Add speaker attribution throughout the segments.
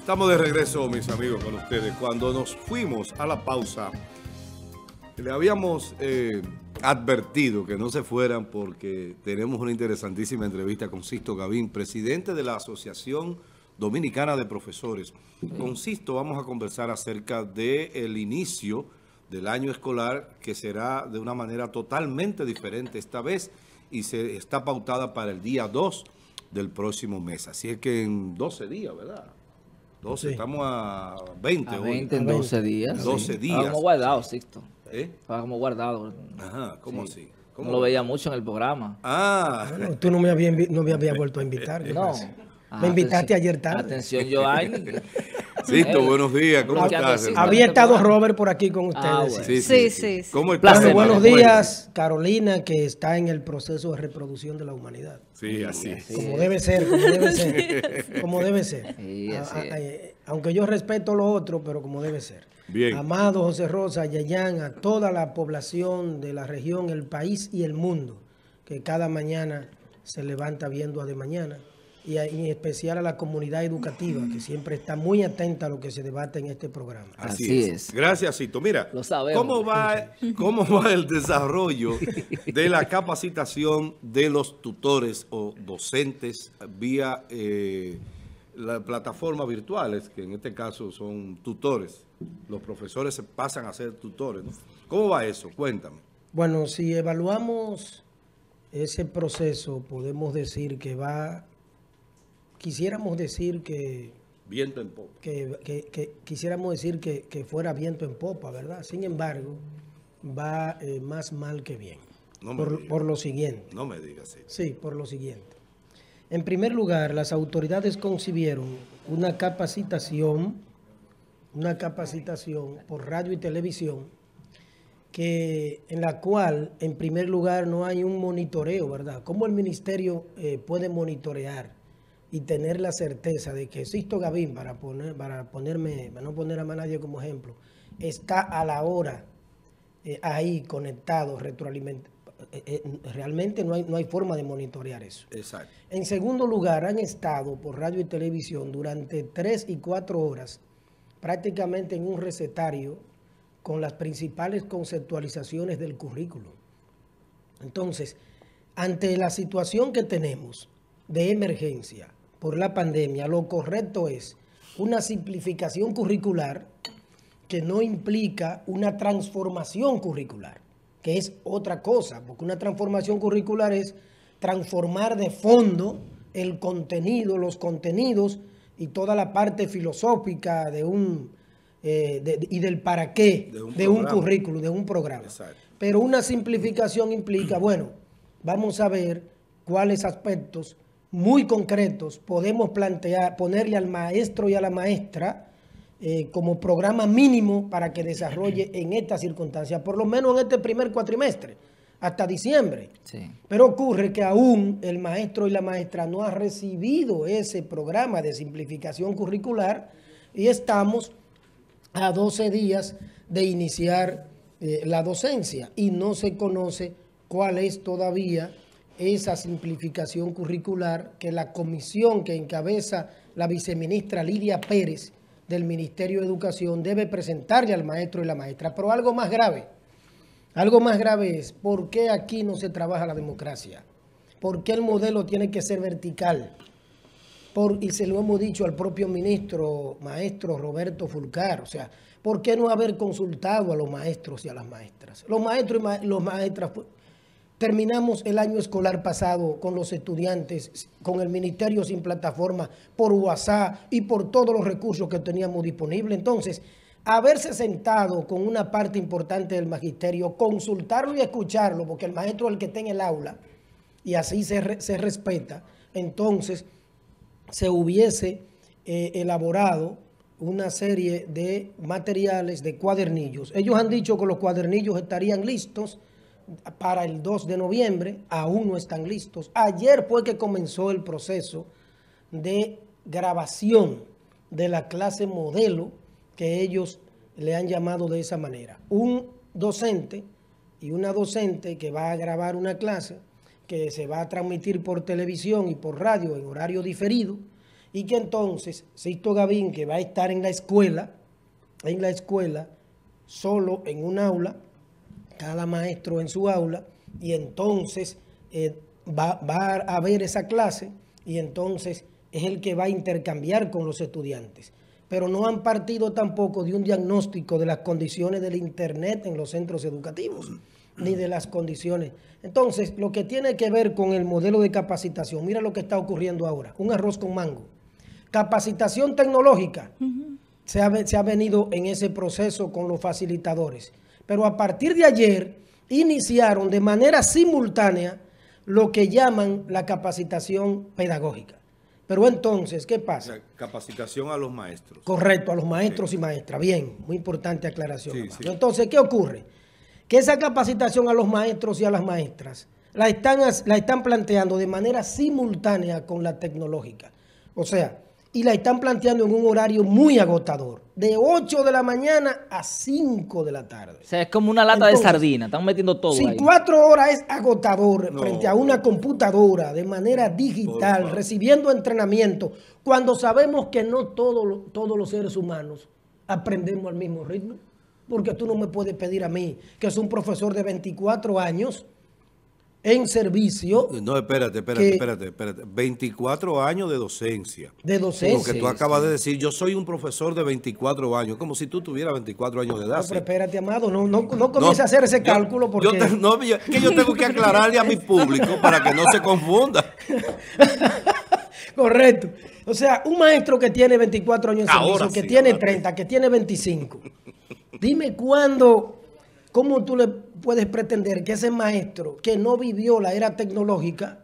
Speaker 1: Estamos de regreso, mis amigos, con ustedes. Cuando nos fuimos a la pausa, le habíamos advertido que no se fueran porque tenemos una interesantísima entrevista con Sisto Gavín, presidente de la Asociación Dominicana de Profesores. Con Sisto vamos a conversar acerca del inicio del año escolar, que será de una manera totalmente diferente esta vez y se está pautada para el día 2 del próximo mes. Así es que en 12 días, ¿verdad? 12, sí. Estamos a 20
Speaker 2: a
Speaker 1: 20
Speaker 2: hoy. En 12 días.
Speaker 1: 12 días.
Speaker 2: Estaba como guardado, Sixto.
Speaker 1: Estaba
Speaker 2: como guardado.
Speaker 1: Ajá, ¿cómo así? ¿Cómo
Speaker 2: no lo veía mucho en el programa.
Speaker 3: Bueno, tú no me habías vuelto a invitar.
Speaker 2: No.
Speaker 3: Me invitaste ayer tarde.
Speaker 2: Atención, Joanny.
Speaker 1: Sisto, buenos días. ¿Cómo estás?
Speaker 3: Había estado Robert por aquí con ustedes.
Speaker 1: Bueno.
Speaker 4: Sí.
Speaker 1: ¿Cómo estás?
Speaker 3: Bueno, buenos días, Carolina, que está en el proceso de reproducción de la humanidad.
Speaker 1: Sí, así es.
Speaker 3: Como debe ser, como debe ser. Como debe ser.
Speaker 2: Sí,
Speaker 3: aunque yo respeto lo otro, pero como debe ser.
Speaker 1: Bien.
Speaker 3: Amado José Rosa, Yayán, a toda la población de la región, el país y el mundo, que cada mañana se levanta viendo a de mañana. Y en especial a la comunidad educativa, que siempre está muy atenta a lo que se debate en este programa.
Speaker 1: Así es. Gracias, Sisto. Mira,
Speaker 2: lo sabemos.
Speaker 1: ¿Cómo va el desarrollo de la capacitación de los tutores o docentes vía las plataformas virtuales, que en este caso son tutores? Los profesores se pasan a ser tutores, ¿no? ¿Cómo va eso? Cuéntame.
Speaker 3: Bueno, si evaluamos ese proceso, podemos decir que va... Quisiéramos decir que...
Speaker 1: Viento en popa.
Speaker 3: Quisiéramos decir que fuera viento en popa, ¿verdad? Sin embargo, va más mal que bien. Por lo siguiente.
Speaker 1: No me digas eso.
Speaker 3: Sí, por lo siguiente. En primer lugar, las autoridades concibieron una capacitación por radio y televisión, en la cual, en primer lugar, no hay un monitoreo, ¿verdad? ¿Cómo el ministerio puede monitorear y tener la certeza de que Sisto Gavín, para no poner a más nadie como ejemplo, está a la hora ahí conectado, retroalimentado? Realmente no hay forma de monitorear eso.
Speaker 1: Exacto.
Speaker 3: En segundo lugar, han estado por radio y televisión durante 3 y 4 horas prácticamente en un recetario con las principales conceptualizaciones del currículo. Entonces, ante la situación que tenemos de emergencia por la pandemia, lo correcto es una simplificación curricular que no implica una transformación curricular, que es otra cosa, porque una transformación curricular es transformar de fondo el contenido, los contenidos y toda la parte filosófica y del para qué de un currículo, de un programa.
Speaker 1: Exacto.
Speaker 3: Pero una simplificación implica, bueno, vamos a ver cuáles aspectos muy concretos podemos plantear, ponerle al maestro y a la maestra como programa mínimo para que desarrolle en estas circunstancias, por lo menos en este primer cuatrimestre, hasta diciembre.
Speaker 2: Sí.
Speaker 3: Pero ocurre que aún el maestro y la maestra no han recibido ese programa de simplificación curricular y estamos a 12 días de iniciar la docencia y no se conoce cuál es todavía esa simplificación curricular que la comisión que encabeza la viceministra Lidia Pérez del Ministerio de Educación debe presentarle al maestro y la maestra. Pero algo más grave es ¿por qué aquí no se trabaja la democracia? ¿Por qué el modelo tiene que ser vertical? Y se lo hemos dicho al propio maestro Roberto Fulcar, o sea, ¿por qué no haber consultado a los maestros y a las maestras? Los maestros y las maestras... Terminamos el año escolar pasado con los estudiantes, con el ministerio sin plataforma, por WhatsApp y por todos los recursos que teníamos disponibles. Entonces, haberse sentado con una parte importante del magisterio, consultarlo y escucharlo, porque el maestro es el que está en el aula, y así se respeta, entonces se hubiese elaborado una serie de materiales, de cuadernillos. Ellos han dicho que los cuadernillos estarían listos para el 2 de noviembre, aún no están listos. Ayer fue que comenzó el proceso de grabación de la clase modelo, que ellos le han llamado de esa manera. Un docente y una docente que va a grabar una clase que se va a transmitir por televisión y por radio en horario diferido y que entonces Sixto Gavín, que va a estar en la escuela, solo en un aula, cada maestro en su aula, y entonces va a haber esa clase, y entonces es el que va a intercambiar con los estudiantes. Pero no han partido tampoco de un diagnóstico de las condiciones del Internet en los centros educativos, ni de las condiciones. Entonces, lo que tiene que ver con el modelo de capacitación, mira lo que está ocurriendo ahora, un arroz con mango. Capacitación tecnológica, se ha venido en ese proceso con los facilitadores. Pero a partir de ayer, iniciaron de manera simultánea lo que llaman la capacitación pedagógica. Pero entonces, ¿qué pasa?
Speaker 1: Capacitación a los maestros.
Speaker 3: Correcto, a los maestros y maestras. Bien, muy importante aclaración.
Speaker 1: Sí, sí.
Speaker 3: Entonces, ¿qué ocurre? Que esa capacitación a los maestros y a las maestras la están planteando de manera simultánea con la tecnológica. O sea, y la están planteando en un horario muy agotador, de 8 de la mañana a 5 de la tarde.
Speaker 2: O sea, es como una lata de sardina, están metiendo todo
Speaker 3: si
Speaker 2: ahí.
Speaker 3: 4 horas es agotador frente a una computadora de manera digital, recibiendo entrenamiento, cuando sabemos que no todos los seres humanos aprendemos al mismo ritmo, porque tú no me puedes pedir a mí, que es un profesor de 24 años, en servicio.
Speaker 1: No, espérate. 24 años de docencia.
Speaker 3: De docencia.
Speaker 1: Porque tú acabas de decir, yo soy un profesor de 24 años, como si tú tuvieras 24 años de edad.
Speaker 3: No, pero espérate, Amado, no comiences a hacer ese cálculo porque...
Speaker 1: que yo tengo que aclararle a mi público para que no se confunda.
Speaker 3: Correcto. O sea, un maestro que tiene 24 años en servicio, que tiene 30, que tiene 25. Dime cómo tú le puedes pretender que ese maestro que no vivió la era tecnológica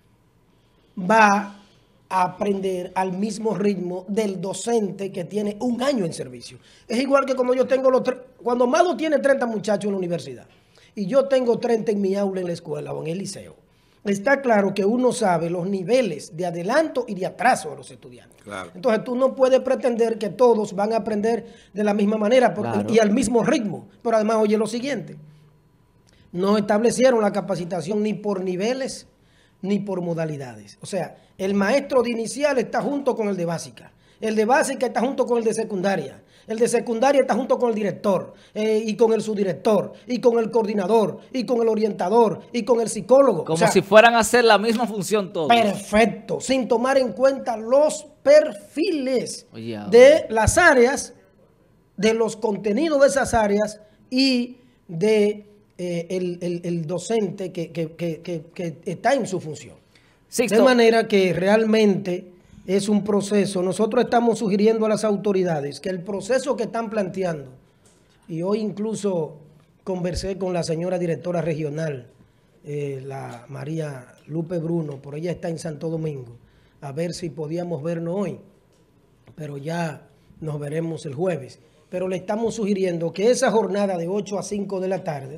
Speaker 3: va a aprender al mismo ritmo del docente que tiene un año en servicio. Es igual que como yo tengo cuando Amado tiene 30 muchachos en la universidad y yo tengo 30 en mi aula en la escuela o en el liceo. Está claro que uno sabe los niveles de adelanto y de atraso de los estudiantes.
Speaker 1: Claro.
Speaker 3: Entonces tú no puedes pretender que todos van a aprender de la misma manera y al mismo ritmo. Pero además, oye lo siguiente, no establecieron la capacitación ni por niveles ni por modalidades. O sea, el maestro de inicial está junto con el de básica. El de básica está junto con el de secundaria. El de secundaria está junto con el director y con el subdirector y con el coordinador y con el orientador y con el psicólogo.
Speaker 2: Como si fueran a hacer la misma función todos.
Speaker 3: Perfecto, sin tomar en cuenta los perfiles de las áreas, de los contenidos de esas áreas y de el docente que está en su función. Sixto. De manera que realmente es un proceso. Nosotros estamos sugiriendo a las autoridades que el proceso que están planteando, y hoy incluso conversé con la señora directora regional, la María Lupe Bruno, por ella está en Santo Domingo, a ver si podíamos vernos hoy, pero ya nos veremos el jueves. Pero le estamos sugiriendo que esa jornada de 8 a 5 de la tarde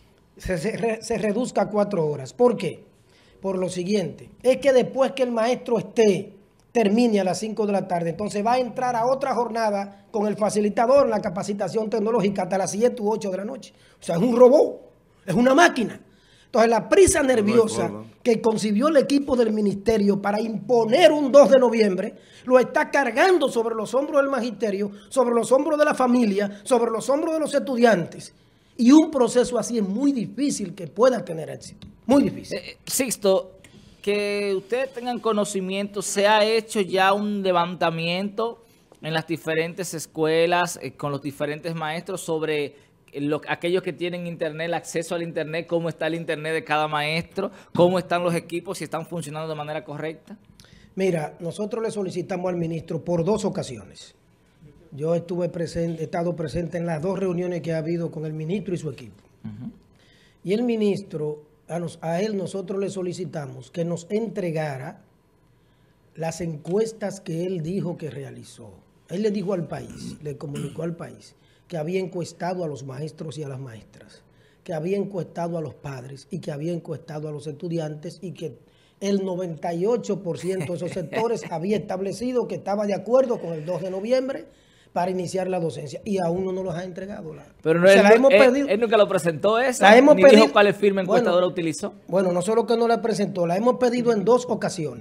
Speaker 3: se reduzca a 4 horas. ¿Por qué? Por lo siguiente, es que después que el maestro termine a las 5 de la tarde, entonces va a entrar a otra jornada con el facilitador en la capacitación tecnológica hasta las 7 u 8 de la noche. O sea, es un robot, es una máquina. Entonces, la prisa nerviosa que concibió el equipo del ministerio para imponer un 2 de noviembre, lo está cargando sobre los hombros del magisterio, sobre los hombros de la familia, sobre los hombros de los estudiantes. Y un proceso así es muy difícil que pueda tener éxito. Muy difícil.
Speaker 2: Sixto, que ustedes tengan conocimiento, ¿se ha hecho ya un levantamiento en las diferentes escuelas con los diferentes maestros sobre aquellos que tienen internet, el acceso al internet, cómo está el internet de cada maestro, cómo están los equipos, si están funcionando de manera correcta?
Speaker 3: Mira, nosotros le solicitamos al ministro por 2 ocasiones. Yo he estado presente en las 2 reuniones que ha habido con el ministro y su equipo. Y el ministro, a él nosotros le solicitamos que nos entregara las encuestas que él dijo que realizó. Él le dijo al país, le comunicó al país, que había encuestado a los maestros y a las maestras, que había encuestado a los padres y que había encuestado a los estudiantes y que el 98% de esos sectores había establecido que estaba de acuerdo con el 2 de noviembre para iniciar la docencia, y aún no nos los ha entregado.
Speaker 2: Pero no, él nunca lo presentó ni dijo cuál firma encuestadora utilizó.
Speaker 3: Bueno, no solo que no la presentó, la hemos pedido en 2 ocasiones.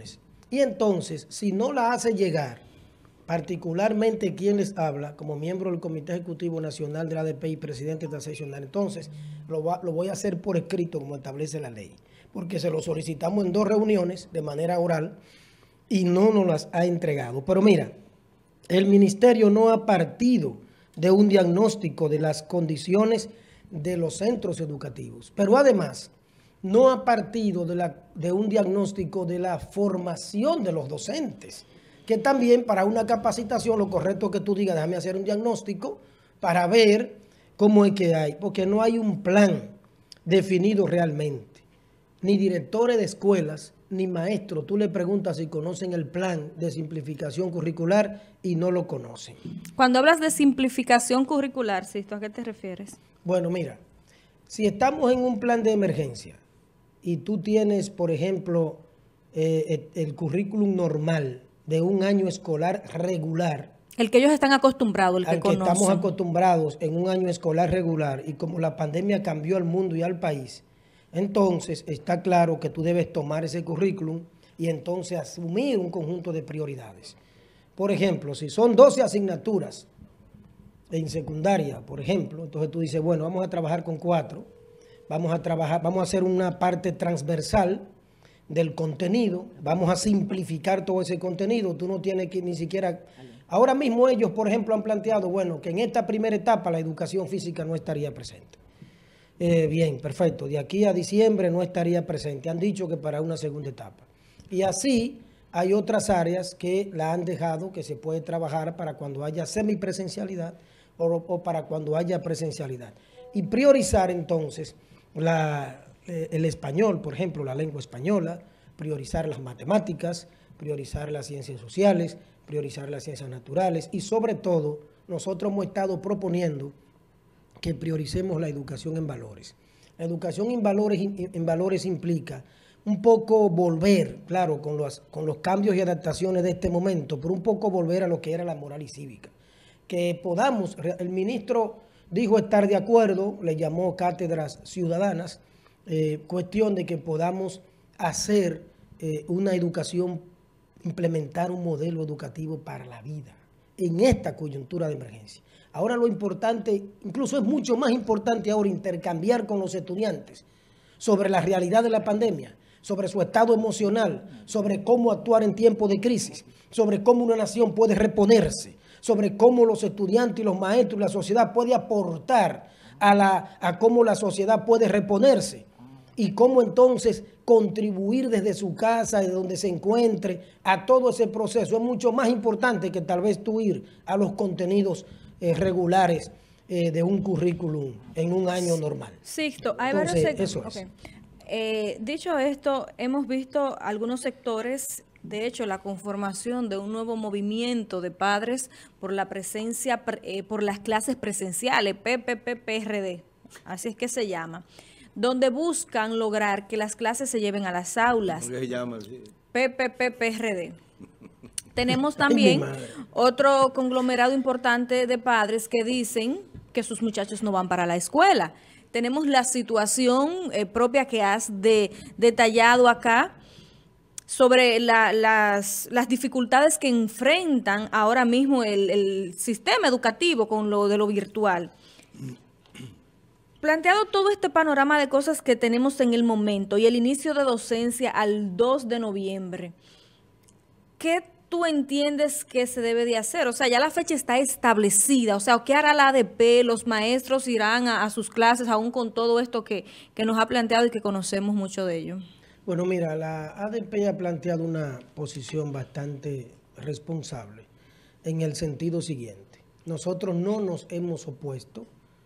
Speaker 3: Y entonces, si no la hace llegar, particularmente quien les habla, como miembro del Comité Ejecutivo Nacional de la ADP y presidente de la seccional, entonces lo voy a hacer por escrito como establece la ley, porque se lo solicitamos en 2 reuniones de manera oral y no nos las ha entregado. Pero mira, el ministerio no ha partido de un diagnóstico de las condiciones de los centros educativos, pero además no ha partido de un diagnóstico de la formación de los docentes, que también para una capacitación lo correcto es que tú digas, déjame hacer un diagnóstico para ver cómo es que hay, porque no hay un plan definido realmente. Ni directores de escuelas, ni maestros, tú le preguntas si conocen el plan de simplificación curricular y no lo conocen.
Speaker 4: Cuando hablas de simplificación curricular, Sisto, ¿a qué te refieres?
Speaker 3: Bueno, mira, si estamos en un plan de emergencia y tú tienes, por ejemplo, el currículum normal de un año escolar regular.
Speaker 4: El que ellos están acostumbrados, el que
Speaker 3: al que
Speaker 4: conocen.
Speaker 3: Estamos acostumbrados en un año escolar regular, y como la pandemia cambió al mundo y al país, entonces está claro que tú debes tomar ese currículum y entonces asumir un conjunto de prioridades. Por ejemplo, si son 12 asignaturas en secundaria, por ejemplo, entonces tú dices, bueno, vamos a trabajar con 4, vamos a hacer una parte transversal del contenido, vamos a simplificar todo ese contenido, tú no tienes que ni siquiera... Ahora mismo ellos, por ejemplo, han planteado, bueno, que en esta primera etapa la educación física no estaría presente. Bien, perfecto, de aquí a diciembre no estaría presente, han dicho que para una segunda etapa. Y así hay otras áreas que la han dejado, que se puede trabajar para cuando haya semipresencialidad o para cuando haya presencialidad. Y priorizar entonces el español, por ejemplo, la lengua española, priorizar las matemáticas, priorizar las ciencias sociales, priorizar las ciencias naturales y sobre todo nosotros hemos estado proponiendo que prioricemos la educación en valores. La educación en valores implica un poco volver, claro, con los cambios y adaptaciones de este momento, pero un poco volver a lo que era la moral y cívica. Que podamos, el ministro dijo estar de acuerdo, le llamó cátedras ciudadanas, cuestión de que podamos hacer una educación, implementar un modelo educativo para la vida en esta coyuntura de emergencia. Ahora lo importante, incluso es mucho más importante ahora intercambiar con los estudiantes sobre la realidad de la pandemia, sobre su estado emocional, sobre cómo actuar en tiempos de crisis, sobre cómo una nación puede reponerse, sobre cómo los estudiantes y los maestros y la sociedad puede aportar a cómo la sociedad puede reponerse y cómo entonces contribuir desde su casa, de donde se encuentre, a todo ese proceso. Es mucho más importante que tal vez tú ir a los contenidos regulares de un currículum en un año normal.
Speaker 4: Sixto, hay
Speaker 3: entonces,
Speaker 4: varios sectores.
Speaker 3: Eso es.
Speaker 4: Okay. Dicho esto, hemos visto algunos sectores, de hecho, la conformación de un nuevo movimiento de padres por la presencia, por las clases presenciales, PPP-PRD, así es que se llama, donde buscan lograr que las clases se lleven a las aulas.
Speaker 1: ¿Cómo se llama así?
Speaker 4: PPP-PRD. Tenemos también otro conglomerado importante de padres que dicen que sus muchachos no van para la escuela. Tenemos la situación propia que has detallado acá sobre las dificultades que enfrentan ahora mismo el sistema educativo con lo de lo virtual. Planteado todo este panorama de cosas que tenemos en el momento y el inicio de docencia al 2 de noviembre, ¿qué tú entiendes que se debe de hacer? O sea, ya la fecha está establecida. O sea, ¿qué hará la ADP? ¿Los maestros irán a sus clases aún con todo esto que nos ha planteado y que conocemos mucho de ello?
Speaker 3: Bueno, mira, la ADP ha planteado una posición bastante responsable en el sentido siguiente. Nosotros no nos hemos opuesto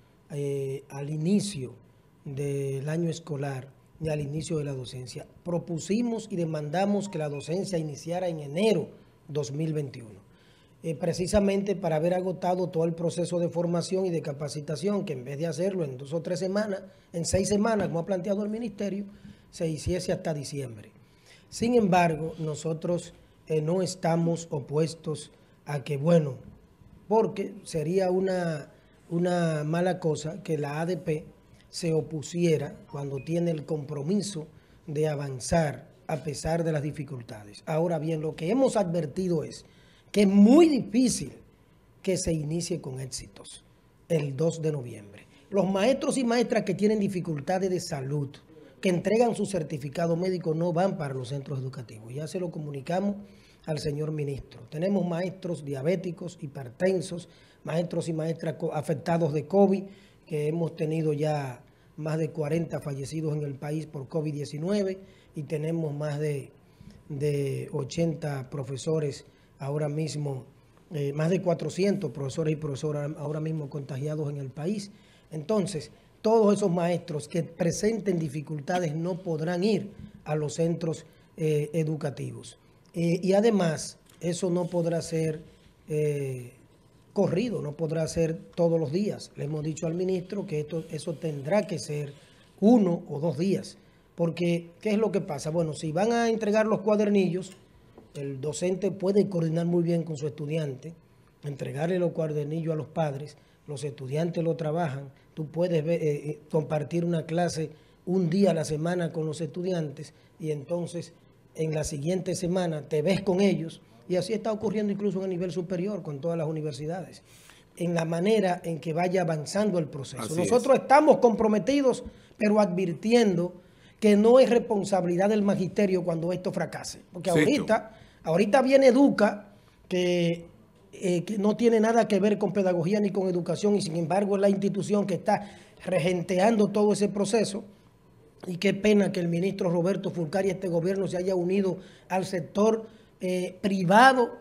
Speaker 3: al inicio del año escolar ni al inicio de la docencia. Propusimos y demandamos que la docencia iniciara en enero 2021, precisamente para haber agotado todo el proceso de formación y de capacitación, que en vez de hacerlo en 2 o 3 semanas, en 6 semanas, como ha planteado el ministerio, se hiciese hasta diciembre. Sin embargo, nosotros no estamos opuestos a que, bueno, porque sería una mala cosa que la ADP se opusiera cuando tiene el compromiso de avanzar a pesar de las dificultades. Ahora bien, lo que hemos advertido es que es muy difícil que se inicie con éxitos el 2 de noviembre. Los maestros y maestras que tienen dificultades de salud, que entregan su certificado médico, no van para los centros educativos. Ya se lo comunicamos al señor ministro. Tenemos maestros diabéticos, hipertensos, maestros y maestras afectados de COVID, que hemos tenido ya más de 40 fallecidos en el país por COVID-19 y tenemos más de 80 profesores ahora mismo, más de 400 profesores y profesoras ahora mismo contagiados en el país. Entonces, todos esos maestros que presenten dificultades no podrán ir a los centros educativos. Y además, eso no podrá ser corrido, no podrá ser todos los días. Le hemos dicho al ministro que eso tendrá que ser 1 o 2 días. Porque, ¿qué es lo que pasa? Bueno, si van a entregar los cuadernillos, el docente puede coordinar muy bien con su estudiante, entregarle los cuadernillos a los padres, los estudiantes lo trabajan, tú puedes compartir una clase un día a la semana con los estudiantes y entonces en la siguiente semana te ves con ellos y así está ocurriendo incluso a nivel superior con todas las universidades, en la manera en que vaya avanzando el proceso. Así nosotros estamos comprometidos, pero advirtiendo que no es responsabilidad del magisterio cuando esto fracase, porque ahorita viene Educa, que no tiene nada que ver con pedagogía ni con educación y sin embargo es la institución que está regenteando todo ese proceso. Y qué pena que el ministro Roberto Fulcar y este gobierno se haya unido al sector privado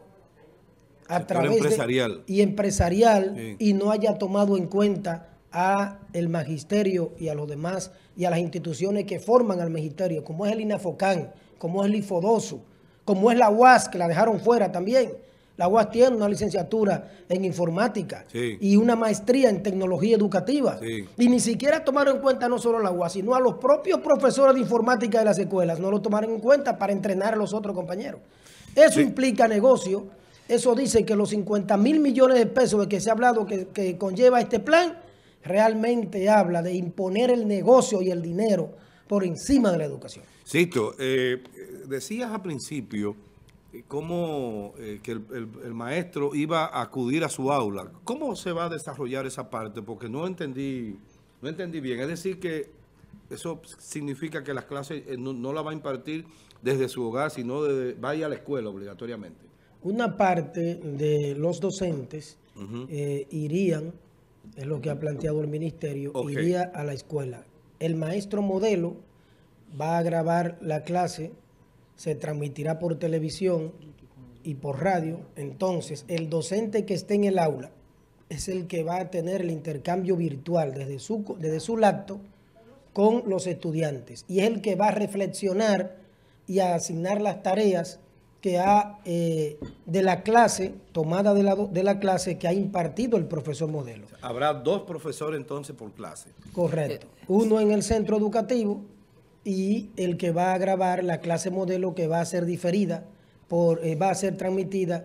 Speaker 3: a través empresarial. Empresarial y no haya tomado en cuenta a el magisterio y a los demás y a las instituciones que forman al magisterio, como es el INAFOCAN, como es el IFODOSU, como es la UAS, que la dejaron fuera también. La UAS tiene una licenciatura en informática y una maestría en tecnología educativa. Y ni siquiera tomaron en cuenta no solo la UAS, sino a los propios profesores de informática de las escuelas. No lo tomaron en cuenta para entrenar a los otros compañeros. Eso implica negocio. Eso dice que los 50.000 millones de pesos de que se ha hablado que conlleva este plan, realmente habla de imponer el negocio y el dinero por encima de la educación.
Speaker 1: Sisto, decías al principio cómo que el maestro iba a acudir a su aula. ¿Cómo se va a desarrollar esa parte? Porque no entendí bien. Es decir, que eso significa que las clases no la va a impartir desde su hogar, sino vaya a la escuela obligatoriamente.
Speaker 3: Una parte de los docentes irían, es lo que ha planteado el ministerio, iría a la escuela. El maestro modelo va a grabar la clase, se transmitirá por televisión y por radio. Entonces, el docente que esté en el aula es el que va a tener el intercambio virtual desde su laptop con los estudiantes. Y es el que va a reflexionar y a asignar las tareas que de la clase, tomada de la clase que ha impartido el profesor modelo.
Speaker 1: Habrá 2 profesores entonces por clase.
Speaker 3: Correcto. Uno en el centro educativo y el que va a grabar la clase modelo que va a ser diferida, va a ser transmitida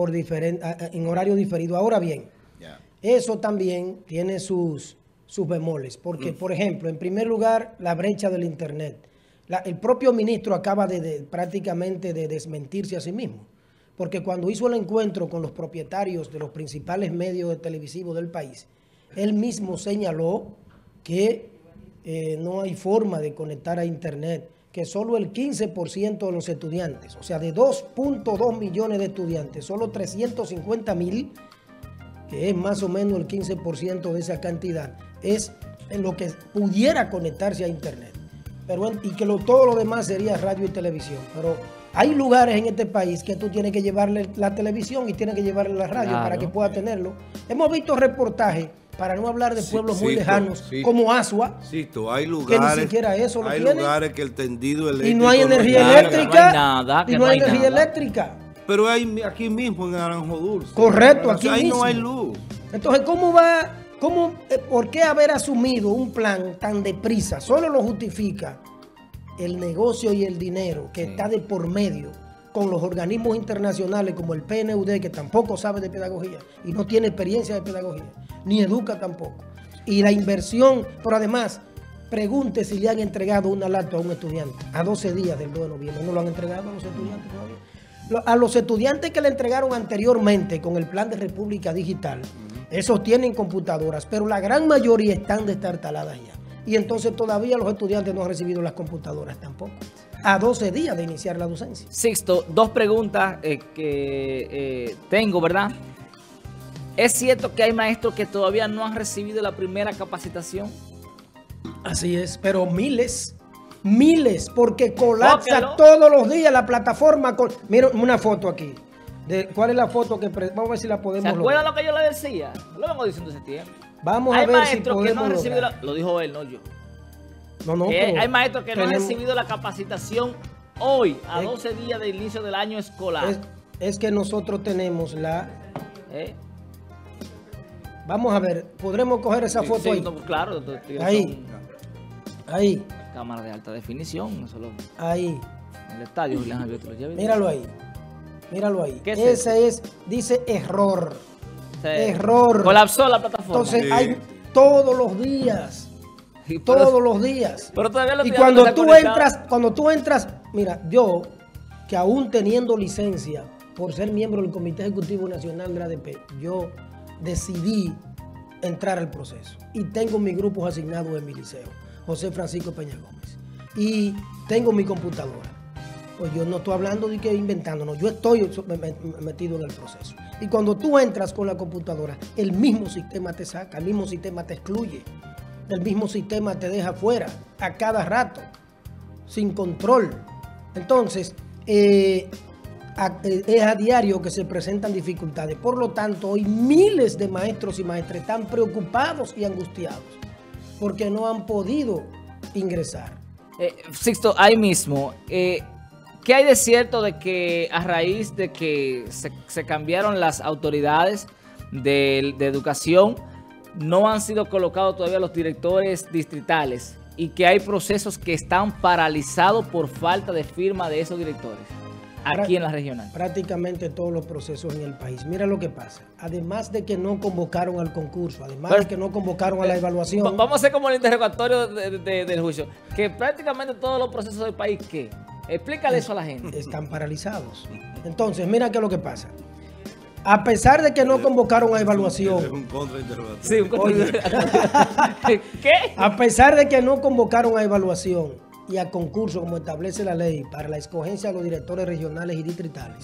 Speaker 3: en horario diferido. Ahora bien, eso también tiene sus bemoles, porque, por ejemplo, en primer lugar, la brecha del Internet. El propio ministro acaba prácticamente de desmentirse a sí mismo, porque cuando hizo el encuentro con los propietarios de los principales medios televisivos del país, él mismo señaló que no hay forma de conectar a Internet, que solo el 15% de los estudiantes, o sea, de 2.2 millones de estudiantes, solo 350,000, que es más o menos el 15% de esa cantidad, es en lo que pudiera conectarse a Internet. Y que todo lo demás sería radio y televisión. Pero hay lugares en este país que tú tienes que llevarle la televisión y tienes que llevarle la radio para que pueda tenerlo. Hemos visto reportajes, para no hablar de pueblos muy lejanos, como Asua,
Speaker 1: hay lugares,
Speaker 3: que ni siquiera eso lo
Speaker 1: hay
Speaker 3: tienen.
Speaker 1: Lugares que el tendido eléctrico
Speaker 3: y no hay energía eléctrica. Y no hay energía eléctrica.
Speaker 1: Pero hay aquí mismo en Naranjo Dulce.
Speaker 3: Correcto, aquí
Speaker 1: ahí
Speaker 3: mismo.
Speaker 1: No hay luz.
Speaker 3: Entonces, ¿por qué haber asumido un plan tan deprisa? Solo lo justifica el negocio y el dinero que está de por medio con los organismos internacionales como el PNUD, que tampoco sabe de pedagogía y no tiene experiencia de pedagogía, ni educa tampoco. Y la inversión, pero además, pregunte si le han entregado una laptop a un estudiante a 12 días del 2 de noviembre. No lo han entregado a los estudiantes todavía. A los estudiantes que le entregaron anteriormente con el plan de República Digital, esos tienen computadoras, pero la gran mayoría están destartaladas ya. Y entonces todavía los estudiantes no han recibido las computadoras tampoco. A 12 días de iniciar la docencia.
Speaker 2: Sixto, dos preguntas que tengo, ¿verdad? ¿Es cierto que hay maestros que todavía no han recibido la primera capacitación?
Speaker 3: Así es, pero miles, porque colapsa
Speaker 2: Óquelo.
Speaker 3: todos los días la plataforma. Mira una foto aquí. ¿Cuál es la foto que vamos a ver si la
Speaker 2: ¿Se
Speaker 3: podemos
Speaker 2: acuerdan
Speaker 3: lograr?
Speaker 2: lo que yo le decía? Lo vengo diciendo ese tiempo.
Speaker 3: Vamos a
Speaker 2: Hay
Speaker 3: ver si
Speaker 2: maestros que no
Speaker 3: podemos
Speaker 2: han recibido
Speaker 3: lograr.
Speaker 2: lo dijo él, no yo.
Speaker 3: No,
Speaker 2: Que
Speaker 3: pero
Speaker 2: hay maestros que no han
Speaker 3: tenemos-
Speaker 2: recibido la capacitación hoy, a
Speaker 3: Es-
Speaker 2: 12 días del inicio del año escolar.
Speaker 3: Es que nosotros tenemos la...
Speaker 2: ¿Eh?
Speaker 3: Vamos a ver, ¿podremos coger esa foto
Speaker 2: Sí,
Speaker 3: ahí?
Speaker 2: no, claro. estos tigres
Speaker 3: Ahí.
Speaker 2: son
Speaker 3: Ahí,
Speaker 2: cámaras de alta definición, no solo
Speaker 3: ahí.
Speaker 2: en el estadio. Julián Javier te lo lleva.
Speaker 3: Míralo ahí. Míralo ahí.
Speaker 2: ¿Qué es
Speaker 3: Ese es, dice error.
Speaker 2: Se
Speaker 3: Error.
Speaker 2: Colapsó la plataforma.
Speaker 3: Entonces
Speaker 1: Sí.
Speaker 3: hay todos los días.
Speaker 2: Y por eso-
Speaker 3: Todos los días.
Speaker 2: Pero todavía los
Speaker 3: Y
Speaker 2: estudiantes
Speaker 3: cuando tú entras, mira, yo, que aún teniendo licencia por ser miembro del Comité Ejecutivo Nacional de la ADP, yo decidí entrar al proceso. Y tengo mis grupos asignados en mi liceo, José Francisco Peña Gómez. Y tengo mi computadora. Pues yo no estoy hablando de que inventando, no, yo estoy metido en el proceso. Y cuando tú entras con la computadora, el mismo sistema te saca, el mismo sistema te excluye, el mismo sistema te deja fuera a cada rato, sin control. Entonces, es a diario que se presentan dificultades. Por lo tanto, hoy miles de maestros y maestras están preocupados y angustiados porque no han podido ingresar.
Speaker 2: Sixto, ahí mismo, ¿qué hay de cierto de que a raíz de que se cambiaron las autoridades de educación, no han sido colocados todavía los directores distritales y que hay procesos que están paralizados por falta de firma de esos directores aquí en la regional?
Speaker 3: Prácticamente todos los procesos en el país. Mira lo que pasa. Además de que no convocaron al concurso, además de que no convocaron a la evaluación.
Speaker 2: Vamos a hacer como el interrogatorio del juicio, que prácticamente todos los procesos del país, ¿qué? Explícale eso a la gente.
Speaker 3: Están paralizados. Entonces, mira qué es lo que pasa. A pesar de que no convocaron a
Speaker 1: Es
Speaker 3: evaluación,
Speaker 1: un contrainterrogatorio.
Speaker 2: Sí, un ¿Qué?
Speaker 3: a pesar de que no convocaron a evaluación y a concurso como establece la ley para la escogencia de los directores regionales y distritales,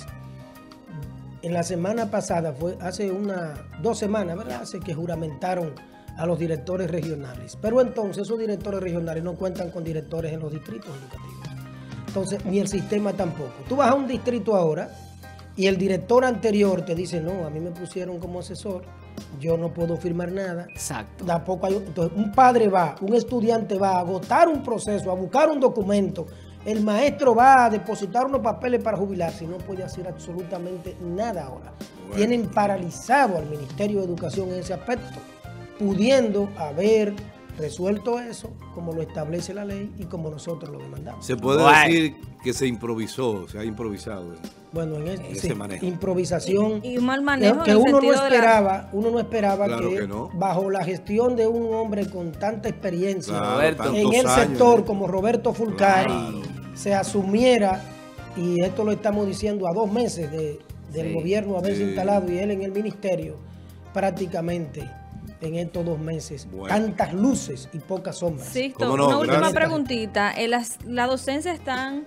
Speaker 3: en la semana pasada, fue hace 2 semanas, ¿verdad? Hace que juramentaron a los directores regionales. Pero entonces esos directores regionales no cuentan con directores en los distritos educativos. Entonces, ni el sistema tampoco. Tú vas a un distrito ahora y el director anterior te dice, no, a mí me pusieron como asesor, yo no puedo firmar nada.
Speaker 2: Exacto.
Speaker 3: Tampoco hay, entonces, un padre va, un estudiante va a agotar un proceso, a buscar un documento, el maestro va a depositar unos papeles para jubilarse y no puede hacer absolutamente nada ahora.
Speaker 1: Bueno.
Speaker 3: Tienen paralizado al Ministerio de Educación en ese aspecto, pudiendo haber resuelto eso como lo establece la ley y como nosotros lo demandamos.
Speaker 1: Se puede
Speaker 2: Bueno.
Speaker 1: decir que se improvisó, se ha improvisado.
Speaker 3: Bueno, en
Speaker 1: ese manejo.
Speaker 3: improvisación
Speaker 4: Y un mal manejo
Speaker 3: que
Speaker 4: en el
Speaker 3: uno no
Speaker 4: sentido de la...
Speaker 3: esperaba
Speaker 1: Claro
Speaker 3: que
Speaker 1: que no.
Speaker 3: bajo la gestión de un hombre con tanta experiencia
Speaker 1: Claro,
Speaker 2: Roberto.
Speaker 1: tantos
Speaker 3: en el
Speaker 1: años,
Speaker 3: sector
Speaker 1: ¿eh?
Speaker 3: como Roberto Fulcari,
Speaker 1: Claro.
Speaker 3: se asumiera, y esto lo estamos diciendo a 2 meses del
Speaker 2: Sí.
Speaker 3: gobierno haberse
Speaker 1: Sí.
Speaker 3: instalado y él en el ministerio, prácticamente en estos 2 meses,
Speaker 1: Bueno.
Speaker 3: tantas luces y pocas sombras.
Speaker 4: Sí,
Speaker 1: ¿Cómo no?
Speaker 4: una última
Speaker 1: Gracias.
Speaker 4: preguntita. La docencia están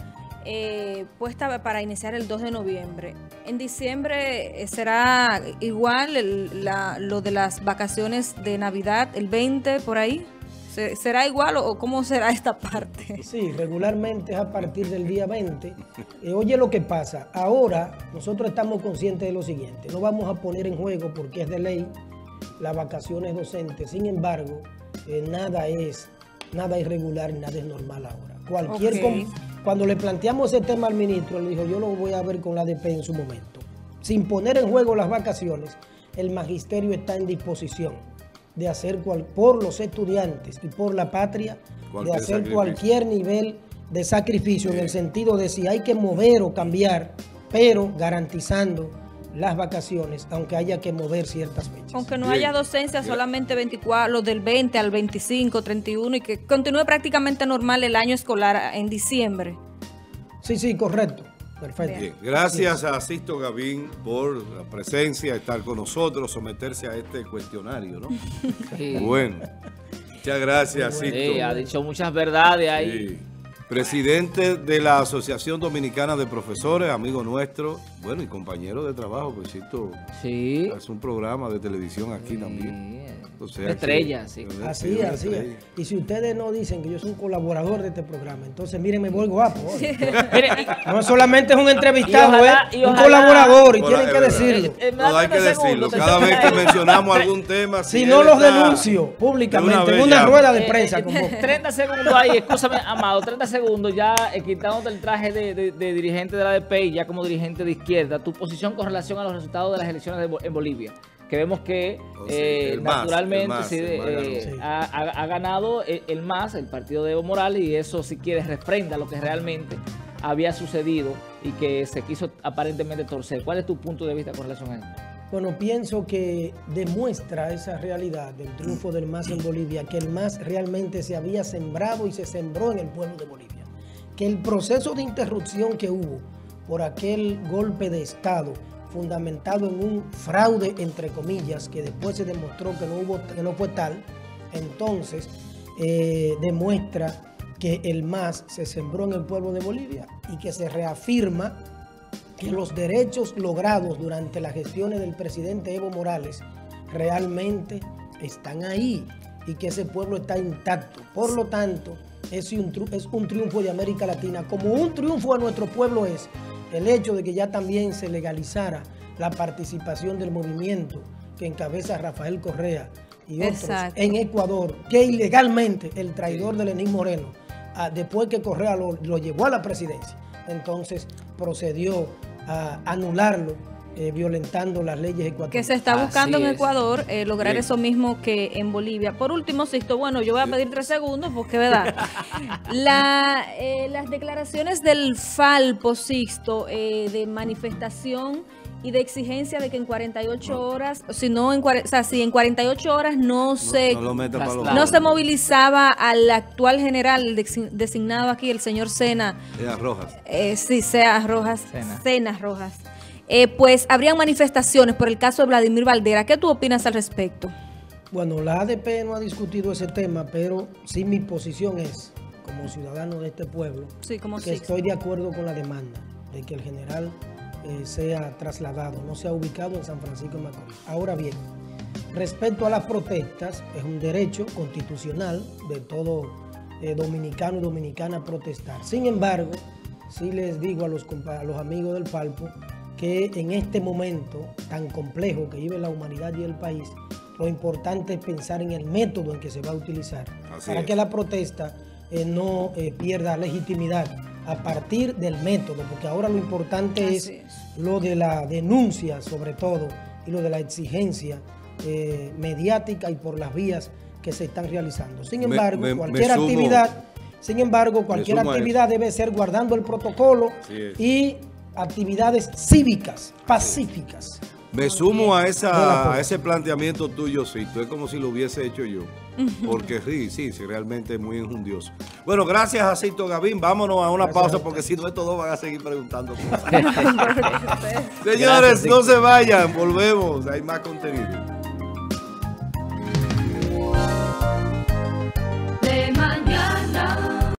Speaker 4: puesta para iniciar el 2 de noviembre. ¿En diciembre será igual lo de las vacaciones de Navidad, el 20 por ahí? ¿Será igual o cómo será esta parte?
Speaker 3: Sí, regularmente es a partir del día 20. Oye lo que pasa, ahora nosotros estamos conscientes de lo siguiente, no vamos a poner en juego porque es de ley las vacaciones docentes, sin embargo, nada es regular, nada es normal ahora.
Speaker 4: Ok.
Speaker 3: Cuando le planteamos ese tema al ministro, él dijo, yo lo voy a ver con la ADP en su momento. Sin poner en juego las vacaciones, el magisterio está en disposición de hacer por los estudiantes y por la patria, de
Speaker 1: Cualquier
Speaker 3: hacer
Speaker 1: sacrificio.
Speaker 3: cualquier nivel de sacrificio en el sentido de si hay que mover o cambiar, pero garantizando las vacaciones, aunque haya que mover ciertas fechas.
Speaker 4: Aunque no
Speaker 1: Bien.
Speaker 4: haya docencia, solamente 24, los del 20 al 25, 31 y que continúe prácticamente normal el año escolar en diciembre.
Speaker 3: Sí, correcto. Perfecto.
Speaker 1: Bien, gracias a Sisto Gavín por la presencia, estar con nosotros, someterse a este cuestionario, ¿no?
Speaker 2: Sí.
Speaker 1: Bueno, muchas gracias, Sisto.
Speaker 2: Sí, ha dicho muchas verdades ahí.
Speaker 1: Sí. Presidente de la Asociación Dominicana de Profesores, amigo nuestro, bueno, y compañero de trabajo, pues Sisto
Speaker 2: Sí.
Speaker 1: hace un programa de televisión aquí también. O sea,
Speaker 2: Estrella,
Speaker 1: que-
Speaker 2: sí.
Speaker 3: Así
Speaker 1: una
Speaker 3: es, así es.
Speaker 1: estrella.
Speaker 3: Y si ustedes no dicen que yo soy un colaborador de este programa, entonces miren, me voy guapo. Oye.
Speaker 2: Mire,
Speaker 3: No solamente es un entrevistado,
Speaker 2: y
Speaker 3: un
Speaker 2: ojalá-
Speaker 3: colaborador, y
Speaker 1: Bueno,
Speaker 3: tienen
Speaker 1: es
Speaker 3: que
Speaker 1: verdad.
Speaker 3: decirlo.
Speaker 1: No, hay que decirlo. Cada vez que mencionamos algún tema,
Speaker 3: Si
Speaker 1: él
Speaker 3: no los
Speaker 1: está-
Speaker 3: denuncio
Speaker 1: de
Speaker 3: públicamente en
Speaker 1: vez
Speaker 3: una
Speaker 1: llama.
Speaker 3: rueda de prensa. Como
Speaker 2: 30 segundos ahí, escúchame, Amado, 30 segundos ya quitándote el traje de dirigente de la ADP y ya como dirigente de izquierda, tu posición con relación a los resultados de las elecciones en Bolivia, que vemos que
Speaker 1: Oh, sí, el MAS,
Speaker 2: naturalmente
Speaker 1: el MAS,
Speaker 2: sí,
Speaker 1: el MAS ganó.
Speaker 3: Sí.
Speaker 2: ha ganado el MAS, el partido de Evo Morales, y eso si quieres refrenda lo que realmente había sucedido y que se quiso aparentemente torcer. ¿Cuál es tu punto de vista con relación a eso?
Speaker 3: Bueno, pienso que demuestra esa realidad del triunfo del MAS en Bolivia, que el MAS realmente se había sembrado y se sembró en el pueblo de Bolivia. Que el proceso de interrupción que hubo por aquel golpe de Estado, fundamentado en un fraude, entre comillas, que después se demostró que no fue tal, entonces demuestra que el MAS se sembró en el pueblo de Bolivia y que se reafirma que los derechos logrados durante las gestiones del presidente Evo Morales realmente están ahí y que ese pueblo está intacto. Por lo tanto, es un triunfo de América Latina, como un triunfo de nuestro pueblo es el hecho de que ya también se legalizara la participación del movimiento que encabeza Rafael Correa y otros
Speaker 4: Exacto.
Speaker 3: en Ecuador, que ilegalmente el traidor de Lenín Moreno, después que Correa lo llevó a la presidencia, entonces procedió a anularlo, violentando las leyes ecuatorianas.
Speaker 4: Que se está buscando
Speaker 2: Así
Speaker 4: en
Speaker 2: es.
Speaker 4: Ecuador lograr
Speaker 1: Bien.
Speaker 4: eso mismo que en Bolivia. Por último, Sisto, bueno, yo voy a pedir 3 segundos porque, ¿verdad? Las declaraciones del Falpo, Sixto, de manifestación y de exigencia de que en 48 horas, si en 48 horas no se...
Speaker 1: No lo meta para los
Speaker 2: Claro.
Speaker 4: No se movilizaba al actual general designado aquí, el señor Sena,
Speaker 1: Rojas.
Speaker 4: sí, Cenas Rojas,
Speaker 2: Sena.
Speaker 4: Cenas Rojas. Pues habrían manifestaciones por el caso de Vladimir Valdera. ¿Qué tú opinas al respecto?
Speaker 3: Bueno, la ADP no ha discutido ese tema, pero sí mi posición es, como ciudadano de este pueblo,
Speaker 4: Sí, como
Speaker 3: que
Speaker 4: sí.
Speaker 3: estoy de acuerdo con la demanda de que el general sea trasladado, no sea ubicado en San Francisco de Macorís. Ahora bien, respecto a las protestas, es un derecho constitucional de todo dominicano y dominicana protestar. Sin embargo, sí les digo a los amigos del Falpo que en este momento tan complejo que vive la humanidad y el país, lo importante es pensar en el método en que se va a utilizar
Speaker 1: Así
Speaker 3: para
Speaker 1: es.
Speaker 3: que la protesta no pierda legitimidad a partir del método, porque ahora lo importante
Speaker 4: Así
Speaker 3: es
Speaker 4: es.
Speaker 3: lo de la denuncia sobre todo y lo de la exigencia mediática y por las vías que se están realizando. Sin embargo,
Speaker 1: me
Speaker 3: cualquier
Speaker 1: sumo-
Speaker 3: actividad, sin embargo, cualquier
Speaker 1: sumo a
Speaker 3: actividad debe ser guardando el protocolo
Speaker 1: Así es.
Speaker 3: y actividades cívicas, pacíficas.
Speaker 1: Me sumo a
Speaker 3: Buena
Speaker 1: ese planteamiento tuyo, Sisto. Es como si lo hubiese hecho yo. Porque sí, realmente es muy injundioso. Bueno, gracias a Sisto Gavín. Vámonos a una pausa porque si no, estos dos van a seguir preguntando cosas. Señores,
Speaker 2: Gracias,
Speaker 1: no se vayan. Volvemos. Hay más contenido.